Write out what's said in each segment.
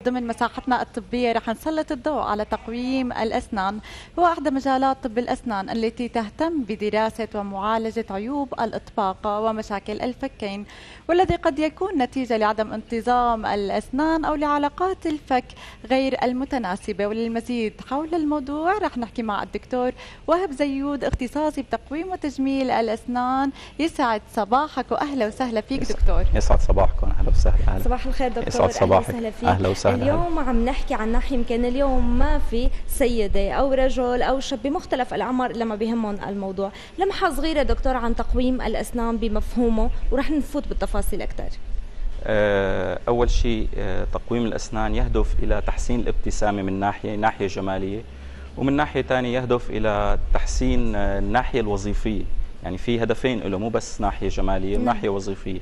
ضمن مساحتنا الطبية رح نسلط الضوء على تقويم الأسنان. هو أحدى مجالات طب الأسنان التي تهتم بدراسة ومعالجة عيوب الإطباقة ومشاكل الفكين، والذي قد يكون نتيجة لعدم انتظام الأسنان أو لعلاقات الفك غير المتناسبة. وللمزيد حول الموضوع رح نحكي مع الدكتور وهب زيود، اختصاصي بتقويم وتجميل الأسنان. يسعد صباحك وأهلا وسهلا فيك دكتور. يسعد صباحكم، اهلا وسهلا. صباح الخير دكتور. يسعد صباحك، اهلا وسهلا فيك. اهلا وسهلا. اليوم عم نحكي عن ناحيه، يمكن اليوم ما في سيده او رجل او شاب بمختلف الاعمار لما بيهمهم الموضوع. لمحه صغيره دكتور عن تقويم الاسنان بمفهومه ورح نفوت بالتفاصيل اكثر. اول شيء تقويم الاسنان يهدف الى تحسين الابتسامه من ناحيه جماليه، ومن ناحيه ثانيه يهدف الى تحسين الناحيه الوظيفيه. يعني في هدفين له، مو بس ناحيه جماليه وناحيه وظيفيه.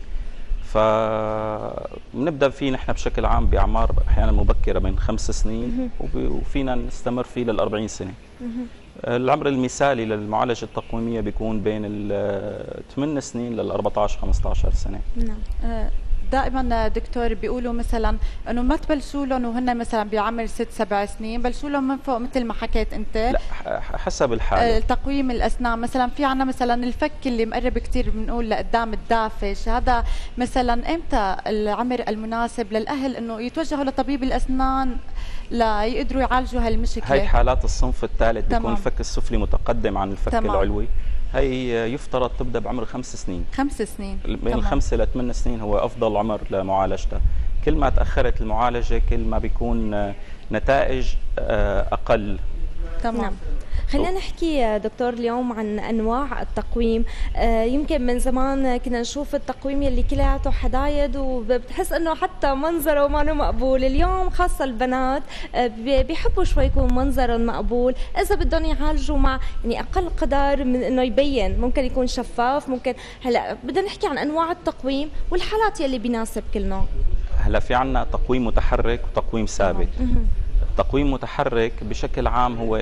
فبنبدا فيه نحن بشكل عام باعمار احيانا مبكره من 5 سنين وفينا نستمر فيه لل 40 سنه. العمر المثالي للمعالجه التقويميه بيكون بين ال 8 سنين لل 14 15 سنه. نعم. دائما دكتور بيقولوا مثلا انه ما تبلشوا لهم وهن مثلا بعمر 6 7 سنين، بلشوا لهم من فوق مثل ما حكيت انت. لا، حسب الحاله. تقويم الاسنان مثلا في عنا مثلا الفك اللي مقرب كثير بنقول لقدام الدافش، هذا مثلا امتى العمر المناسب للاهل انه يتوجهوا لطبيب الاسنان ليقدروا يعالجوا هالمشكله؟ هي حالات الصنف الثالث بيكون الفك السفلي متقدم عن الفك العلوي. هي يفترض تبدا بعمر 5 سنين. 5 سنين بين 5 ل 8 سنين هو افضل عمر لمعالجتها. كل ما تاخرت المعالجه كل ما بيكون نتائج اقل. تمام. خلينا نحكي دكتور اليوم عن انواع التقويم. يمكن من زمان كنا نشوف التقويم يلي كلياته حدايد وبتحس انه حتى منظره ما مقبول. اليوم خاصه البنات بيحبوا شوي يكون منظرهم مقبول، اذا بدهم يعالجوا مع يعني اقل قدر من انه يبين، ممكن يكون شفاف، ممكن. هلا بدنا نحكي عن انواع التقويم والحالات يلي بيناسب كل نوع. هلا في عندنا تقويم متحرك وتقويم ثابت. تقويم متحرك بشكل عام هو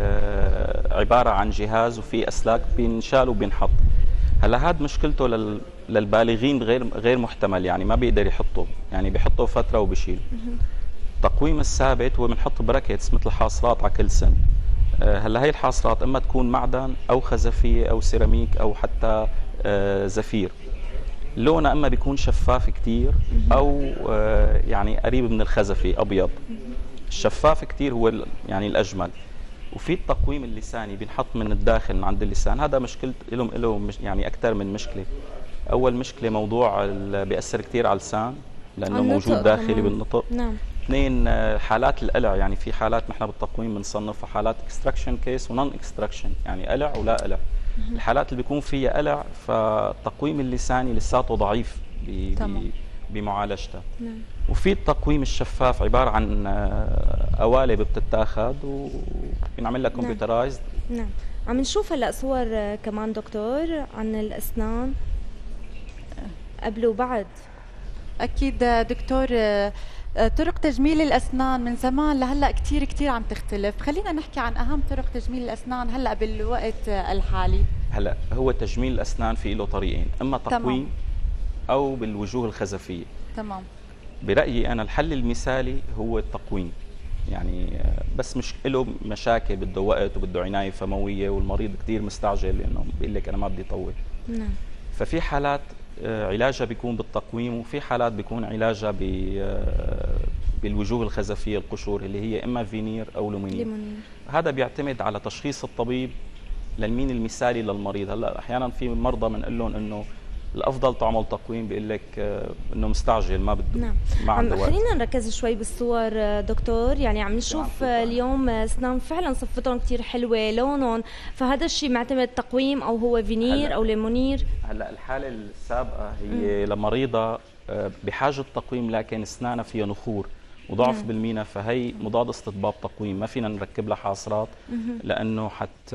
عبارة عن جهاز وفي أسلاك بينشال وبينحط. هلا هاد مشكلته للبالغين غير محتمل، يعني ما بيقدر يحطه، يعني بيحطه فترة وبشيل. التقويم الثابت هو بنحط براكيتس مثل حاصرات على كل سن. هلا هي الحاصرات اما تكون معدن او خزفية او سيراميك او حتى زفير. لونه اما بيكون شفاف كتير او يعني قريب من الخزفي ابيض. الشفاف كتير هو يعني الأجمل. وفي التقويم اللساني بينحط من الداخل من عند اللسان. هذا مشكلة له يعني أكثر من مشكلة. أول مشكلة موضوع بيأثر كتير على اللسان لأنه موجود داخلي بالنطق. نعم. 2 حالات القلع، يعني في حالات نحن بالتقويم بنصنفها حالات اكستراكشن كيس ونون اكستراكشن، يعني قلع ولا قلع. الحالات اللي بيكون فيها قلع فالتقويم اللساني لساته ضعيف بمعالجتها. نعم. وفي التقويم الشفاف عبارة عن قوالب بتتاخذ وبنعمل لها كمبيوترايزد. نعم. عم نشوف هلا صور كمان دكتور عن الأسنان قبل وبعد. أكيد دكتور. طرق تجميل الأسنان من زمان لهلا كتير عم تختلف. خلينا نحكي عن أهم طرق تجميل الأسنان هلا بالوقت الحالي. هلا هو تجميل الأسنان في له طريقين، إما تقويم أو بالوجوه الخزفية. تمام. برأيي أنا الحل المثالي هو التقويم، يعني بس مش له مشاكل، بده وقت وبده عناية فموية والمريض كتير مستعجل لأنه بيقول لك أنا ما بدي طول. نعم. ففي حالات علاجها بيكون بالتقويم، وفي حالات بيكون علاجها بالوجوه الخزفية القشور اللي هي إما فينير أو لومينير. هذا بيعتمد على تشخيص الطبيب للمين المثالي للمريض. هلا أحيانا في مرضى بنقول لهم إنه الافضل تعمل تقويم، بيقول لك انه مستعجل ما بده. نعم. ما عنده وقت. خلينا نركز شوي بالصور دكتور. يعني عم نشوف اليوم اسنان فعلا صفتهم كثير حلوه، لونهم، فهذا الشيء معتمد تقويم او هو فينير او ليمونير؟ هلا الحاله السابقه هي لمريضه بحاجه تقويم لكن اسنانها فيها نخور وضعف بالمينا، فهي مضاد استطباب تقويم، ما فينا نركب لها حاصرات لانه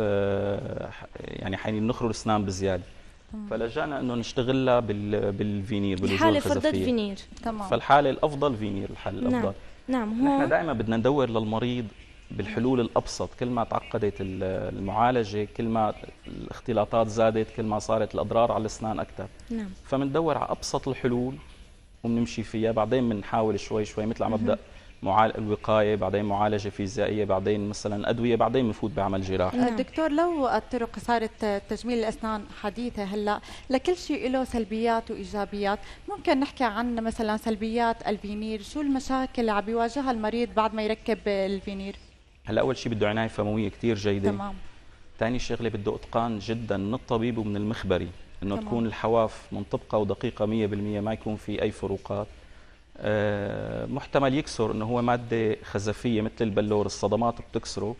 يعني حينخروا الاسنان بزياده. فلجأنا انه نشتغلها بالفينير، بالوجوه الخزفيه. فرضت فينير. تمام. فالحاله الافضل فينير، الحل الافضل. نعم. نحن دائما بدنا ندور للمريض بالحلول الابسط. كل ما تعقدت المعالجه، كل ما الاختلاطات زادت، كل ما صارت الاضرار على الاسنان اكثر. نعم. فبندور على ابسط الحلول وبنمشي فيها، بعدين بنحاول شوي مثل عم ابدا الوقايه، بعدين معالجه فيزيائيه، بعدين مثلا ادويه، بعدين بنفوت بعمل جراحي. دكتور، لو الطرق صارت تجميل الاسنان حديثه هلا، لكل شيء له سلبيات وايجابيات، ممكن نحكي عن مثلا سلبيات الفينير، شو المشاكل اللي عم بيواجهها المريض بعد ما يركب الفينير؟ هلا اول شيء بده عنايه فمويه كثير جيده. تمام. ثاني شغله بده اتقان جدا من الطبيب ومن المخبري، انه تمام. تكون الحواف منطبقه ودقيقه 100%، ما يكون في اي فروقات. محتمل يكسر، انه هو ماده خزفيه مثل البلور، الصدمات بتكسره.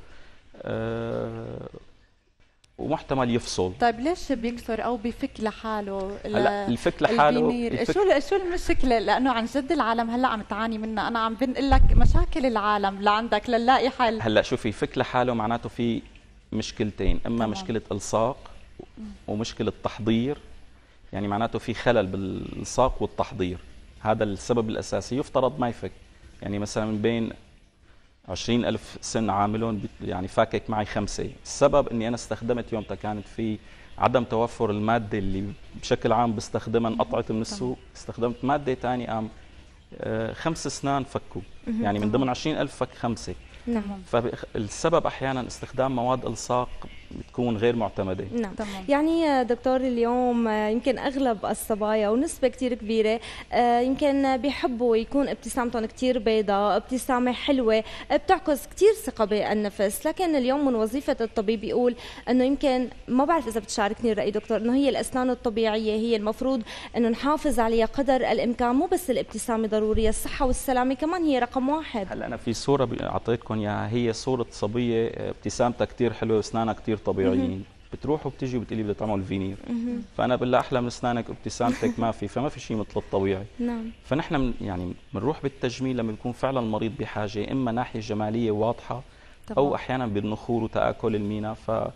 ومحتمل يفصل. طيب ليش بيكسر او بيفك لحاله؟ هلا الفك لحاله شو المشكله؟ لانه عن جد العالم هلا عم تعاني منها، انا عم بنقل لك مشاكل العالم لعندك لنلاقي حل. هلا شوفي، فك لحاله معناته في مشكلتين، اما تمام. مشكله الصاق ومشكله تحضير، يعني معناته في خلل بالساق والتحضير، هذا السبب الاساسي. يفترض ما يفك، يعني مثلا من بين 20,000 سن عاملهم يعني فاكك معي 5. السبب اني انا استخدمت يومتها كانت في عدم توفر الماده اللي بشكل عام بستخدمها، انقطعت من السوق، استخدمت ماده ثانيه، قام 5 اسنان فكوا، يعني من ضمن 20,000 فك 5. نعم. فالسبب احيانا استخدام مواد الصاق بتكون غير معتمده. نعم. تمام. يعني دكتور اليوم يمكن اغلب الصبايا ونسبه كثير كبيره يمكن بيحبوا يكون ابتسامتهم كثير بيضاء، ابتسامه حلوه بتعكس كثير ثقه بالنفس، لكن اليوم من وظيفه الطبيب يقول انه يمكن، ما بعرف اذا بتشاركني الراي دكتور، انه هي الاسنان الطبيعيه هي المفروض انه نحافظ عليها قدر الامكان، مو بس الابتسامه ضروريه، الصحه والسلامه كمان هي رقم واحد. هلا انا في صوره اعطيتكم اياها، هي صوره صبيه ابتسامتها كثير حلوه واسنانها كثير طبيعيين، بتروح وبتجي وبتقلي بدها تعمل فينير، فانا بالله احلى من اسنانك وابتسامتك ما في، فما في شيء مثل الطبيعي. نعم. فنحن يعني بنروح بالتجميل لما بيكون فعلا المريض بحاجه، اما ناحيه جماليه واضحه، او احيانا بالنخور وتاكل المينا،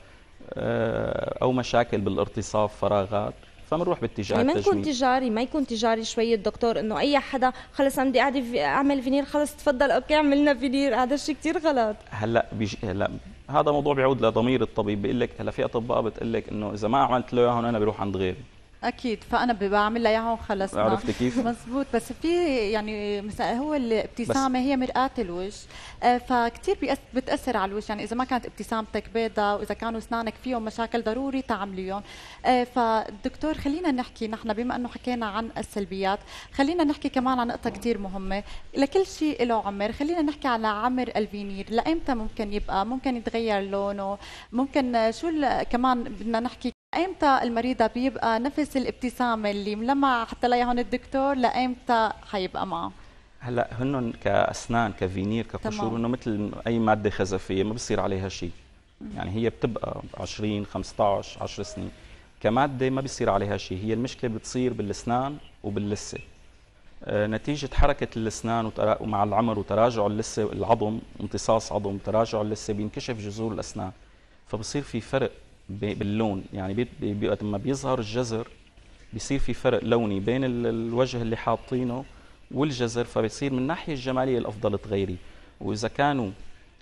او مشاكل بالارتصاف، فراغات، فبنروح باتجاه يعني التجميل. ما يكون تجاري شويه دكتور، انه اي حدا خلص انا بدي اعمل فينير، خلص تفضل اوكي عملنا فينير، هذا الشيء كثير غلط. هلا هذا موضوع بيعود لضمير الطبيب، بيقول لك هلا في اطباء بتقول لك انه اذا ما عملت له اياهم انا بروح عند غيري. اكيد، فانا بعمل لها اياها وخلص. عرفت كيف؟ مزبوط. بس في يعني هو الابتسامه هي مرآة الوجه، فكتير بتاثر على الوجه، يعني اذا ما كانت ابتسامتك بيضاء واذا كانوا اسنانك فيهم مشاكل ضروري تعمليهم. فالدكتور خلينا نحكي نحن، بما انه حكينا عن السلبيات، خلينا نحكي كمان عن نقطه كتير مهمه، لكل شيء له عمر. خلينا نحكي على عمر الفينير، لامتى ممكن يتغير لونه، ممكن شو كمان بدنا نحكي ايمتى المريضه بيبقى نفس الابتسامه اللي ملمع حتى لها هون الدكتور، لايمتى حيبقى معه؟ هلا هن كاسنان كفينير كقشور انه مثل اي ماده خزفيه ما بصير عليها شيء، يعني هي بتبقى 20 15 10 سنين كماده ما بيصير عليها شيء. هي المشكله بتصير بالاسنان وباللثه، نتيجه حركه الاسنان ومع العمر وتراجع اللثه، العظم امتصاص عظم، تراجع اللثه، بينكشف جذور الاسنان، فبصير في فرق باللون. يعني لما بيظهر الجذر بيصير في فرق لوني بين الوجه اللي حاطينه والجذر، فبيصير من الناحيه الجماليه الافضل تغيري. واذا كانوا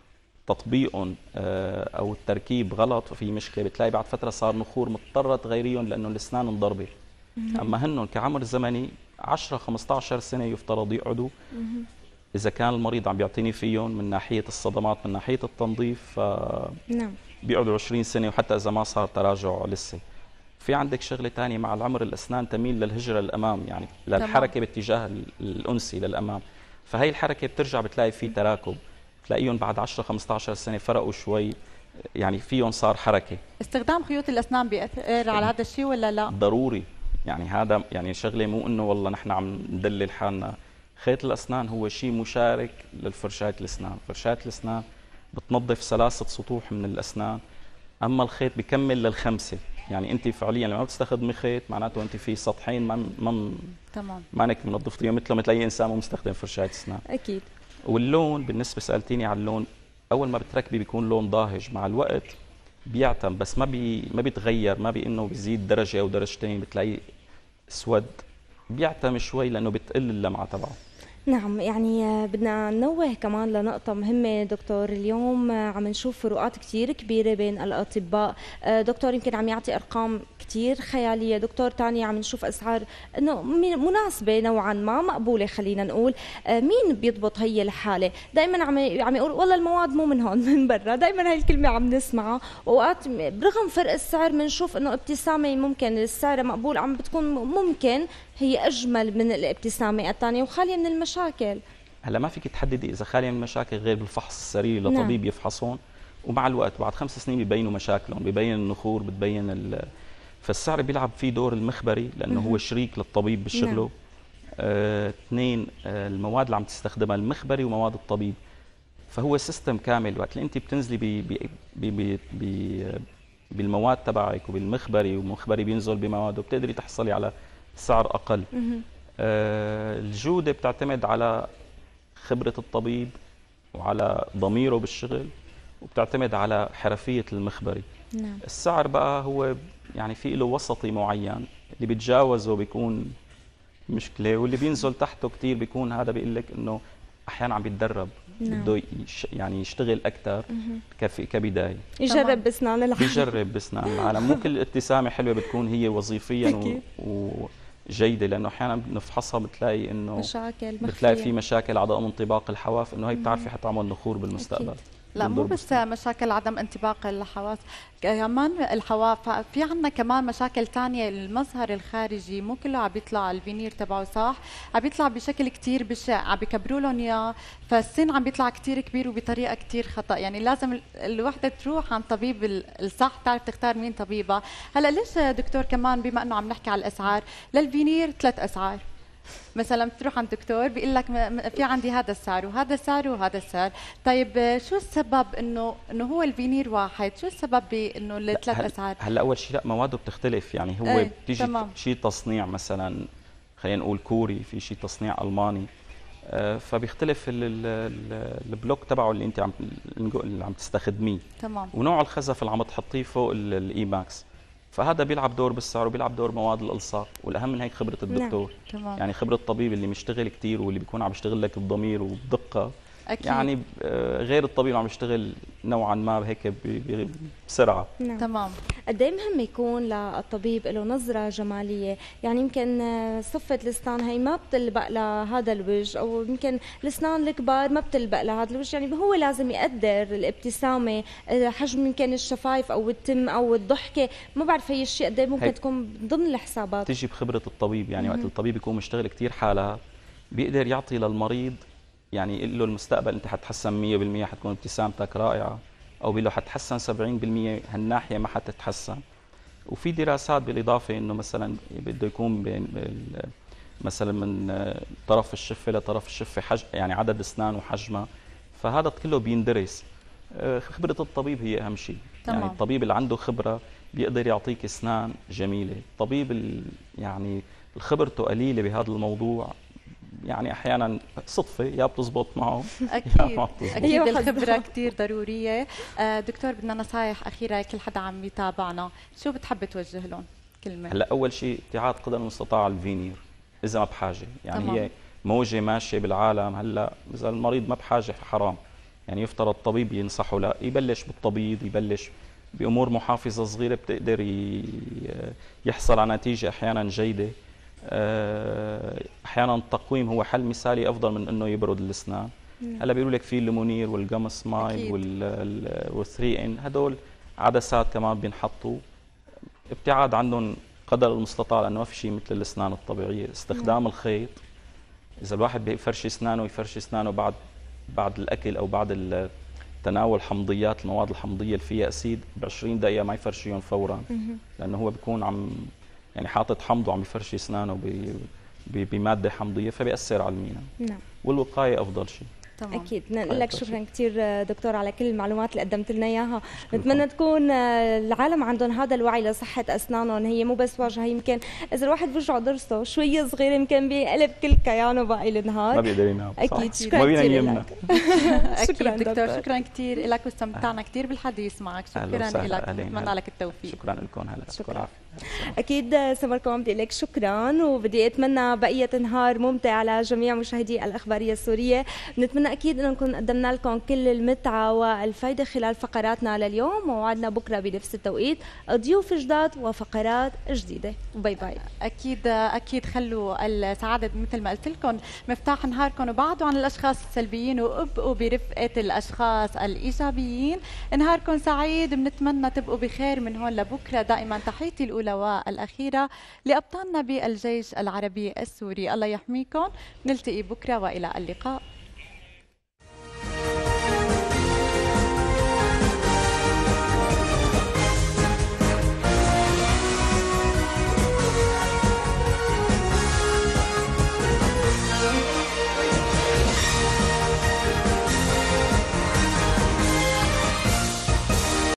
تطبيقهم او التركيب غلط في مشكله، بتلاقي بعد فتره صار نخور مضطره تغيريهم لانه الاسنان انضربت. اما هن كعمر زمني 10 15 سنه يفترض يقعدوا، اذا كان المريض عم بيعطيني فيهم من ناحيه الصدمات، من ناحيه التنظيف، نعم، بيقعدوا 20 سنه، وحتى اذا ما صار تراجع لسه. في عندك شغله ثانيه، مع العمر الاسنان تميل للهجره للامام، يعني للحركه باتجاه الانسي للامام، فهي الحركه بترجع بتلاقي في تراكب، تلاقيهم بعد 10 15 سنه فرقوا شوي، يعني فيهم صار حركه. استخدام خيوط الاسنان بيأثر على هذا الشيء ولا لا؟ ضروري، يعني هذا يعني شغله، مو انه والله نحن عم ندلل حالنا. خيط الاسنان هو شيء مشارك للفرشاة الاسنان، فرشاة الاسنان بتنظف 3 سطوح من الاسنان، اما الخيط بكمل لل5. يعني انت فعليا لما بتستخدمي خيط معناته انت في سطحين تمام، مانك منظفتيهم مثل اي انسان مو مستخدم فرشاة اسنان. اكيد. واللون بالنسبه سالتيني على اللون، اول ما بتركبي بيكون لون ضاهج، مع الوقت بيعتم، بس ما بيتغير، ما بانه بيزيد درجه او درجتين بتلاقيه اسود، بيعتم شوي لانه بتقل اللمعه تبعه. نعم، يعني بدنا ننوه كمان لنقطة مهمة دكتور. اليوم عم نشوف فروقات كتير كبيرة بين الأطباء. دكتور يمكن عم يعطي أرقام كتير خيالية، دكتور تاني عم نشوف أسعار إنه مناسبة نوعا ما، مقبولة خلينا نقول. مين بيضبط هي الحالة؟ دائما عم يقول والله المواد مو من هون من برا، دائما هاي الكلمة عم نسمعها. وأوقات برغم فرق السعر بنشوف إنه ابتسامة ممكن السعر مقبول عم بتكون ممكن هي أجمل من الابتسامة الثانية وخالية من المشاكل. هلا ما فيك تحددي اذا خاليه من المشاكل غير بالفحص السريري لطبيب يفحصهم، ومع الوقت بعد 5 سنين ببينوا مشاكلهم، ببين النخور، بتبين فالسعر بيلعب فيه دور المخبري لانه هو شريك للطبيب بشغله. اثنين، المواد اللي عم تستخدمها المخبري ومواد الطبيب، فهو سيستم كامل. وقت اللي انت بتنزلي بالمواد تبعك وبالمخبري، والمخبري بينزل بمواده، بتقدري تحصلي على سعر اقل. الجودة بتعتمد على خبرة الطبيب وعلى ضميره بالشغل، وبتعتمد على حرفية المخبري. نعم. السعر بقى هو يعني في له وسطي معين، اللي بيتجاوزه بيكون مشكلة، واللي بينزل تحته كتير بيكون هذا بيقول لك انه احيانا عم بيتدرب، نعم. بده يعني يشتغل اكثر كبداية، يجرب باسنان العالم. بيجرب باسنان العالم. مو كل ابتسامة حلوة بتكون هي وظيفيا جيدة، لأنه أحيانا بنفحصها بتلاقي إنه مشاكل بتلاقي في مشاكل عدم انطباق الحواف، إنه هي بتعرفي حتعمل نخور بالمستقبل. أكيد. لا مو بس مشاكل عدم انطباق الحواس، كمان الحواف في عندنا كمان مشاكل تانية. المظهر الخارجي مو كله عم بيطلع الفينير تبعه صح، عم بيطلع بشكل كتير بشع، عم بيكبروا لهم اياه، فالسن عم بيطلع كتير كبير وبطريقه كتير خطا. يعني لازم الوحده تروح عن طبيب الصح، تعرف تختار مين طبيبها. هلا ليش دكتور كمان بما انه عم نحكي على الاسعار، للفينير 3 اسعار مثلا بتروح عند الدكتور بيقول لك في عندي هذا السعر وهذا السعر وهذا السعر. طيب شو السبب انه هو الفينير واحد؟ شو السبب بانه الثلاث اسعار؟ هلا اول شيء لا، مواده بتختلف. يعني هو بتيجي شيء تصنيع مثلا خلينا نقول كوري، في شيء تصنيع الماني، فبيختلف البلوك تبعه اللي انت عم تستخدميه. تمام. ونوع الخزف اللي عم تحطيه فوق الاي ماكس، فهذا بيلعب دور بالسعر وبيلعب دور مواد الالصاق، والاهم من هيك خبره الدكتور. تمام. يعني خبره الطبيب اللي مشتغل كثير واللي بيكون عم يشتغل لك بضمير وبدقه. أكيد. يعني غير الطبيب عم يشتغل نوعا ما هيك بسرعه. نعم. تمام. قد ايه مهم يكون للطبيب له نظره جماليه؟ يعني يمكن صفه الاسنان هي ما بتلبق لهذا الوجه، او يمكن الاسنان الكبار ما بتلبق لهذا الوجه، يعني هو لازم يقدر الابتسامه، حجم يمكن الشفايف او التم او الضحكه، ما بعرف هي الشيء قد ايه ممكن تكون ضمن الحسابات. تيجي بخبره الطبيب. يعني وقت الطبيب يكون مشتغل كثير حالات، بيقدر يعطي للمريض، يعني يقول له المستقبل انت حتحسن 100%، حتكون ابتسامتك رائعه، او بيقول له حتحسن 70% هالناحيه ما حتتحسن. وفي دراسات بالاضافه انه مثلا بده يكون بين مثلا من طرف الشفه لطرف الشفه يعني عدد اسنان وحجمها، فهذا كله بيندرس. خبره الطبيب هي اهم شيء. يعني الطبيب اللي عنده خبره بيقدر يعطيك اسنان جميله. الطبيب يعني خبرته قليله بهذا الموضوع، يعني احيانا صدفه يا بتزبط معه اكيد. اكيد الخبره كثير ضروريه. دكتور بدنا نصائح اخيره كل حدا عم يتابعنا، شو بتحب توجه لهم كلمه؟ هلا اول شيء ابتعاد قدر المستطاع الفينير اذا ما بحاجه. يعني تمام. هي موجه ماشيه بالعالم. هلا اذا المريض ما بحاجه حرام، يعني يفترض الطبيب ينصحه لا يبلش بالتبييض، يبلش بامور محافظه صغيره بتقدر يحصل على نتيجه احيانا جيده. احيانا التقويم هو حل مثالي افضل من انه يبرد الاسنان. هلا بيقولوا لك في الليمونير والجم سمايل والثري ان، هدول عدسات كمان بينحطوا. ابتعاد عنهم قدر المستطاع، لانه ما في شيء مثل الاسنان الطبيعيه. استخدام الخيط، اذا الواحد بيفرش اسنانه يفرش اسنانه بعد الاكل او بعد تناول حمضيات، المواد الحمضيه اللي فيها اسيد، ب 20 دقيقه ما يفرشيهم فورا، لانه هو بيكون عم يعني حاطط حمض وعم يفرش اسنانه بماده حمضيه، فبيأثر على المينا. نعم. والوقايه افضل شيء. تمام. اكيد. نقول لك شكرا كثير دكتور على كل المعلومات اللي قدمت لنا اياها. نتمنى تكون العالم عندهم هذا الوعي لصحه اسنانهم، هي مو بس وجهها، يمكن اذا الواحد بيرجع ضرسه شويه صغيره يمكن بيقلب كل كيانه باقي النهار، ما بيقدر ينام. اكيد. شكرا كثير لك. شكرا دكتور، شكرا كثير لك، واستمتعنا كثير بالحديث معك. شكرا لك، نتمنى لك التوفيق. شكرا لكم. هلا شكرا. اكيد سمركم، بدي لك شكرا، وبدي اتمنى بقيه نهار ممتع لجميع مشاهدي الاخباريه السوريه. بنتمنى اكيد انه نكون قدمنا لكم كل المتعه والفائده خلال فقراتنا لليوم، ووعدنا بكره بنفس التوقيت ضيوف جداد وفقرات جديده. باي باي. اكيد خلوا السعاده مثل ما قلت لكم مفتاح نهاركم، وبعدوا عن الاشخاص السلبيين وابقوا برفقه الاشخاص الايجابيين. نهاركم سعيد، بنتمنى تبقوا بخير من هون لبكره. دائما تحياتي الاولى والاخيره لابطالنا بالجيش العربي السوري، الله يحميكم. نلتقي بكره والى اللقاء.